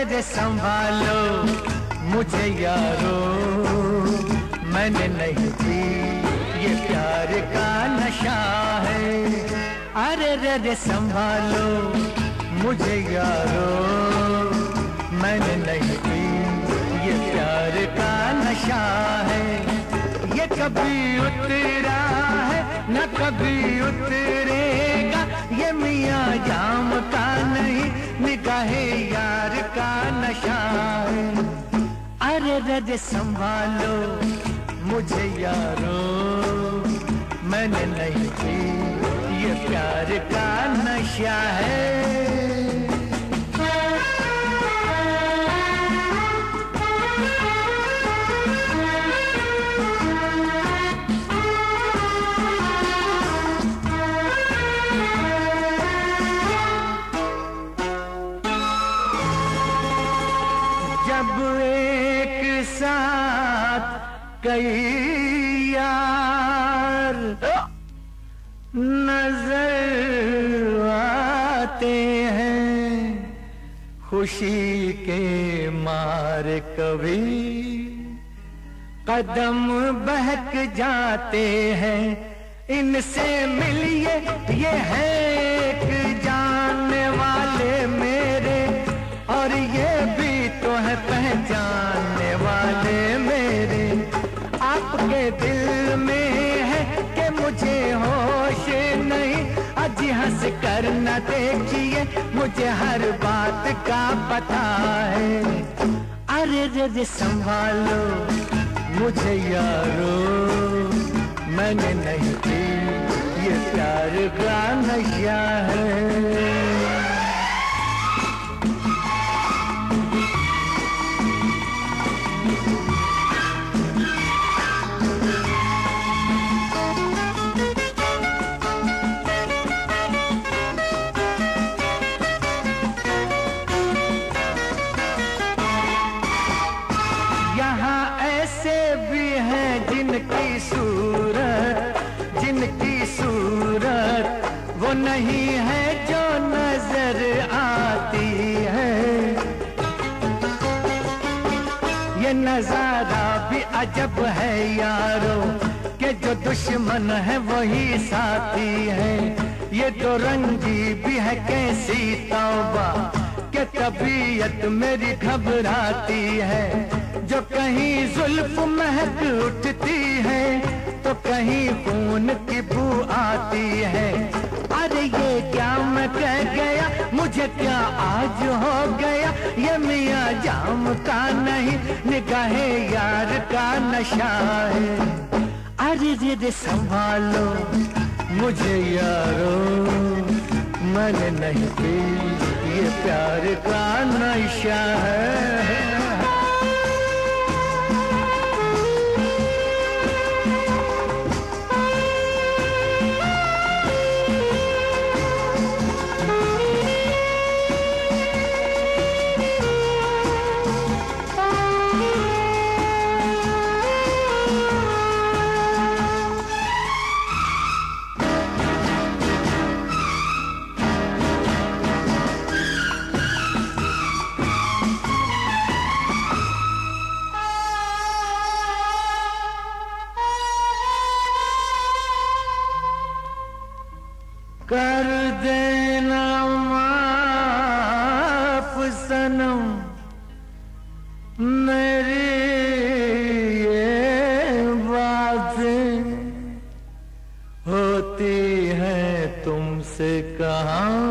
रे संभालो मुझे यारो, मैंने नहीं पी ये प्यार का नशा है। अरे रे संभालो मुझे यारो, मैंने नहीं पी ये प्यार का नशा है। ये कभी उतरा है न कभी उतरेगा, ये मियाँ जाम का नहीं निगाहे यार का नशा है। अरे रे संभालो मुझे यारो, मैंने नहीं पी ये प्यार का नशा है। जब एक साथ कई यार नजर आते हैं, खुशी के मारे कभी कदम बहक जाते हैं। इनसे मिलिए ये है एक जानने वाले मेरे, और ये भी तो है पहचानने वाले मेरे। आपके दिल में है कि मुझे होश नहीं, अजी हंस कर न देखिए मुझे हर बात का पता है। अरे रे संभालो मुझे यारो, मैंने नहीं पी ये प्यार का नशा है। जिनकी सूरत वो नहीं है जो नजर आती है। ये नजारा भी अजब है यारो, कि जो दुश्मन है वही साथी है। ये तो रंगी भी है कैसी तौबा, कि तबीयत मेरी घबराती है। जो कहीं जुल्फ महक उठती है तो कहीं खून की बू आती है। अरे ये क्या मैं कह गया, मुझे क्या आज हो गया, ये मियाँ जाम का नहीं निगाहे यार का नशा है। अरे रे संभालो मुझे यारो, मैंने नहीं पी ये प्यार का नशा है। कर देना माफ सनम मेरी ये बातें, होती हैं तुमसे कहाँ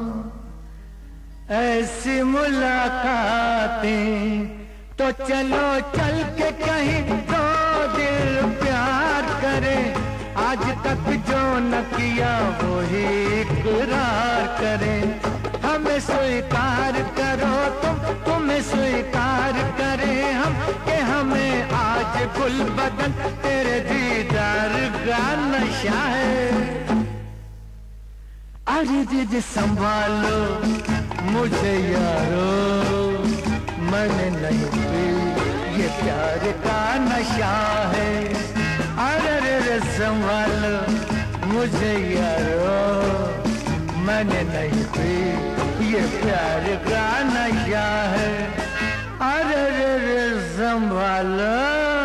ऐसी मुलाकातें। तो चलो चल के कहीं तो दिल प्यार करे, आज तक जो न किया वो ही इकरार करे। हमें स्वीकार करो तुम्हें स्वीकार करें हम, कि हमें आज गुल बदन तेरे दीदार का नशा है। अरे दीदी संभालो मुझे यारो, मैंने नहीं पी ये प्यार का नशा है। अरे रे संभालो मुझे यारो, मैंने नहीं पी ये प्यार का नशा है। अरे रे रे संभालो।